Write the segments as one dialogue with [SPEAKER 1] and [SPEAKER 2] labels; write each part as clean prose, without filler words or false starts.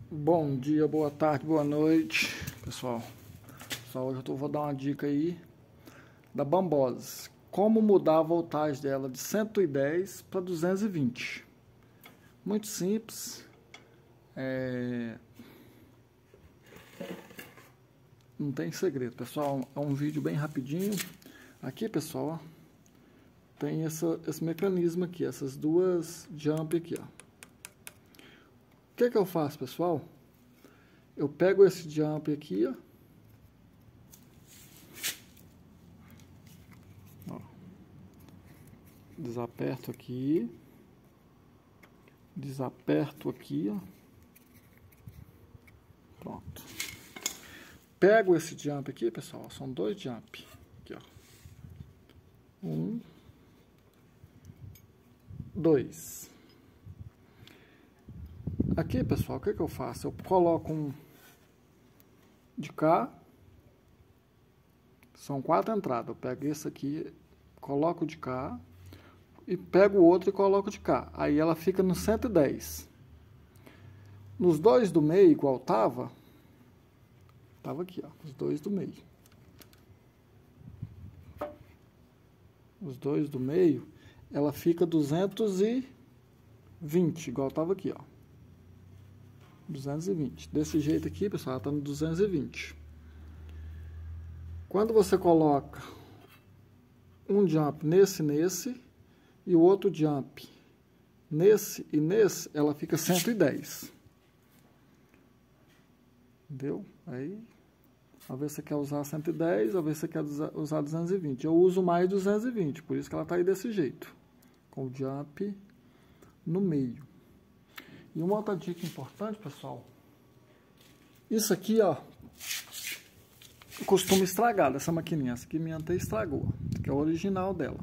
[SPEAKER 1] Bom dia, boa tarde, boa noite, pessoal. Hoje eu vou dar uma dica aí da Bambose. Como mudar a voltagem dela de 110 para 220. Muito simples. Não tem segredo, pessoal. É um vídeo bem rapidinho. Aqui, pessoal, ó, tem esse mecanismo aqui, essas duas jump aqui, ó. O que eu faço, pessoal? Eu pego esse jump aqui, ó. Desaperto aqui. Desaperto aqui, ó. Pronto. Pego esse jump aqui, pessoal. São dois jump. Aqui, ó. 1, 2. Aqui, pessoal, o que eu faço? Eu coloco um de cá. São 4 entradas. Eu pego esse aqui, coloco de cá. E pego o outro e coloco de cá. Aí ela fica no 110. Nos dois do meio, igual tava aqui, ó. Os dois do meio. Os dois do meio, ela fica 220, igual tava aqui, ó. 220. Desse jeito aqui, pessoal, ela tá no 220. Quando você coloca um jump nesse e o outro jump nesse e nesse, ela fica 110. Entendeu? Aí, às vezes você quer usar 110, às vezes você quer usar 220. Eu uso mais 220, por isso que ela tá aí desse jeito. Com o jump no meio. E uma outra dica importante, pessoal. Isso aqui, ó, costuma estragar dessa maquininha. Essa aqui minha até estragou, que é o original dela.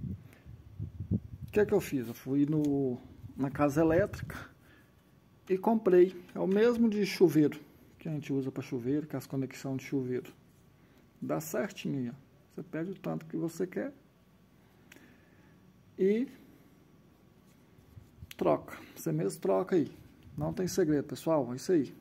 [SPEAKER 1] O que eu fiz? Eu fui na casa elétrica e comprei. É o mesmo de chuveiro, que a gente usa para chuveiro, que é as conexões de chuveiro. Dá certinho, ó. Você pede o tanto que você quer e troca. Você mesmo troca aí. Não tem segredo, pessoal. É isso aí.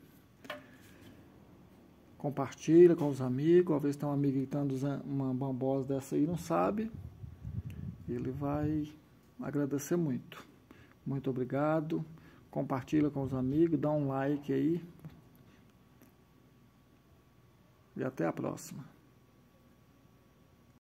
[SPEAKER 1] Compartilha com os amigos. Às vezes tem um amigo que está usando uma Bambose dessa aí e não sabe. Ele vai agradecer muito. Muito obrigado. Compartilha com os amigos. Dá um like aí. E até a próxima.